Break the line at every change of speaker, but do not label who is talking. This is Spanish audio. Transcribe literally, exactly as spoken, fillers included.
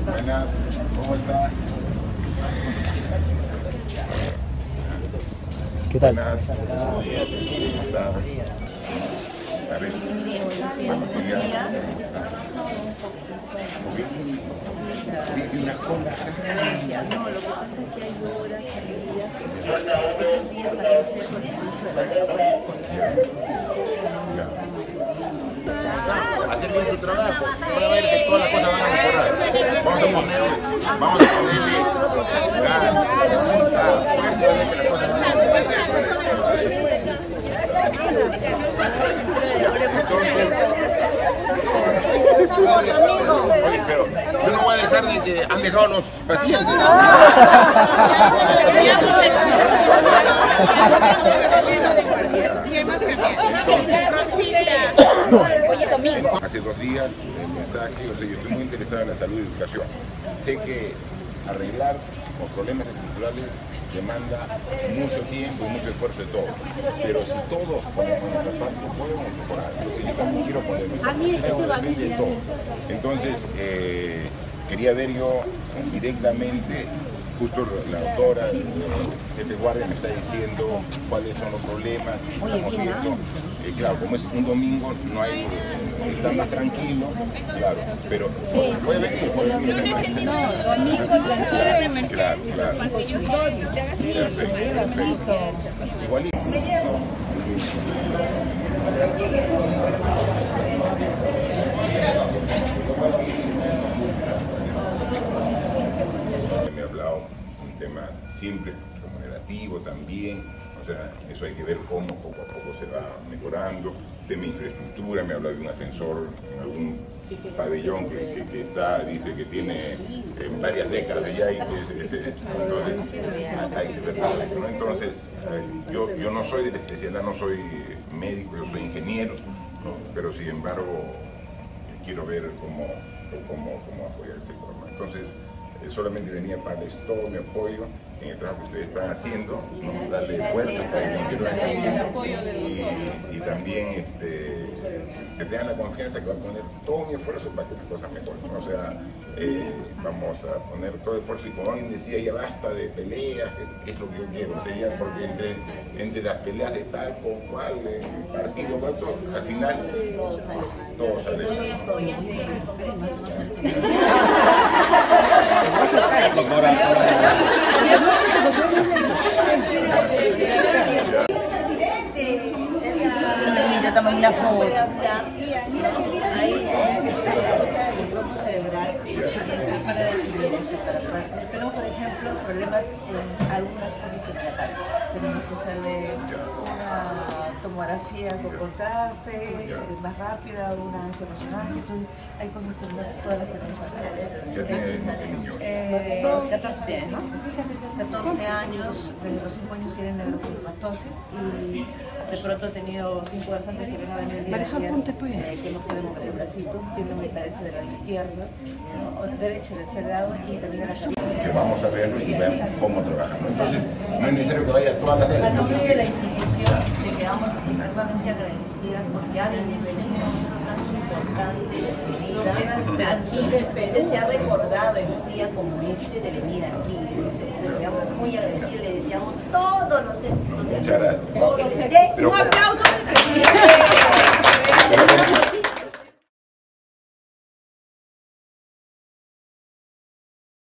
Buenas, ¿cómo está?
¿Qué tal?
Buenas, ¿cómo está? A ver, buenos días. Vi una cola.
No, lo que pasa es que hay horas, salidas, estos días van a ser por el uso de las escuelas escolares.
Hacer bien su trabajo, van a ver que todas las cosas van a mejorar. Vamos a ponerle, vamos a ponerle ganas, fuerza, a ver que las cosas van a mejorar. Oye, pero yo no voy a dejar de que han dejado los pacientes. Hace dos días el mensaje, o sea, yo estoy muy interesado en la salud y educación. Sé que arreglar los problemas estructurales demanda mucho tiempo y mucho esfuerzo de todos. Pero si todos ponemos nuestra parte, podemos mejorar. Entonces yo también quiero poner mi parte, depende de todo. Entonces, eh, quería ver yo directamente, justo la doctora, el jefe de guardia me está diciendo cuáles son los problemas. Estamos viendo, eh, claro, como es un domingo, no hay, eh, está más tranquilo, claro, pero puede venir, puede venir.
No, domingo,
Claro, claro. Perfecto, perfecto. Igualito. Me ha hablado un tema siempre remunerativo también, o sea, eso hay que ver cómo poco a poco se va mejorando. Tema de infraestructura, me ha hablado de un ascensor en algún pabellón que, que, que está, dice que tiene eh, varias décadas ya y que es, es, es, entonces hay que ver todo eso, ¿no? Entonces, eh, yo, yo no soy de la especialidad, no soy médico, yo soy ingeniero, ¿no? Pero sin embargo quiero ver cómo, cómo, cómo apoyar el sector, ¿no? Entonces, eh, solamente venía para darles todo mi apoyo en el trabajo que ustedes están haciendo, ¿no? Darle fuerza a que lo están haciendo y, y también este, que tengan la confianza que va a poner todo mi esfuerzo para que las cosas mejoren, ¿no? O sea, eh, vamos a poner todo el esfuerzo y como alguien decía, ya basta de peleas, que es lo que yo quiero, o sea, ya porque entre, entre las peleas de tal con cual, eh, partido, otro, al final todo sale bien.
yo tomo una foto. Ahí vamos a celebrar esta para definir eso. Tenemos, por ejemplo, problemas en algunas cosas que tratar. Tenemos que hacerle una tomografía con contraste, más rápida, una resonancia. Hay cosas que no todas las tenemos acá.
¿Ya tiene niño?
Eh, catorce años, catorce años, desde los cinco años tienen neurofibromatosis y de pronto he tenido cinco horas antes que venga a venir el día de ayer, eh, que no puede mover el bracito, tiene me parece de la izquierda, ¿no? Derecha de ese lado y también de la izquierda.
Que vamos a verlo y veamos cómo trabajamos. Entonces, no es necesario que vaya todas las
A nombre de la institución, le quedamos extremadamente agradecidas porque ha venido en un momento tan importante de su vida. Aquí usted se ha recordado en un día como este de venir aquí. Le quedamos muy agradecidos, le deseamos todos los éxitos.
Muchas gracias.
Todos los éxitos. Un aplauso.